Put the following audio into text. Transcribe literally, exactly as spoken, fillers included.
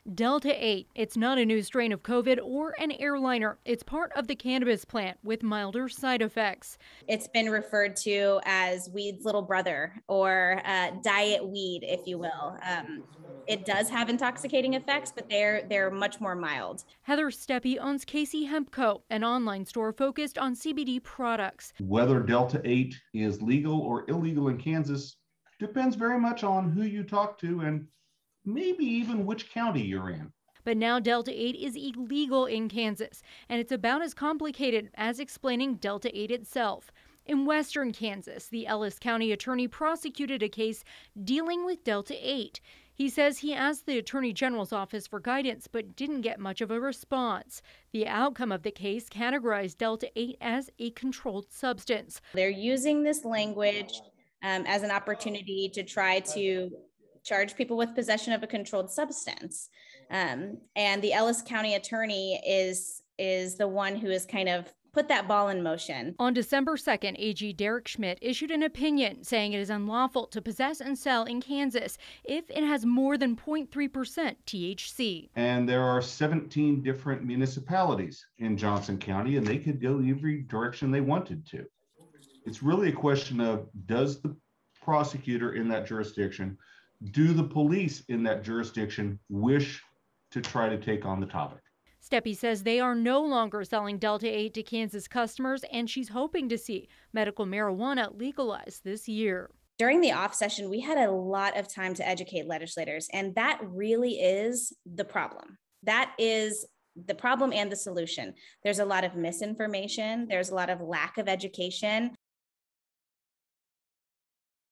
Delta eight, it's not a new strain of COVID or an airliner. It's part of the cannabis plant with milder side effects. It's been referred to as weed's little brother, or uh, diet weed, if you will. Um, it does have intoxicating effects, but they're they're much more mild. Heather Steppe owns Casey Hemp Co., an online store focused on C B D products. Whether Delta eight is legal or illegal in Kansas depends very much on who you talk to and maybe even which county you're in. But now Delta eight is illegal in Kansas, and it's about as complicated as explaining Delta eight itself. In western Kansas, the Ellis County attorney prosecuted a case dealing with Delta eight. He says he asked the Attorney General's office for guidance but didn't get much of a response. The outcome of the case categorized Delta eight as a controlled substance. They're using this language um, as an opportunity to try to charge people with possession of a controlled substance. Um, and the Ellis County attorney is, is the one who has kind of put that ball in motion. On December second, A G Derek Schmidt issued an opinion saying it is unlawful to possess and sell in Kansas if it has more than zero point three percent T H C. And there are seventeen different municipalities in Johnson County, and they could go every direction they wanted to. It's really a question of, does the prosecutor in that jurisdiction, do the police in that jurisdiction wish to try to take on the topic? Steppe says they are no longer selling Delta eight to Kansas customers, and she's hoping to see medical marijuana legalized this year. During the off session, we had a lot of time to educate legislators, and that really is the problem. That is the problem and the solution. There's a lot of misinformation. There's a lot of lack of education.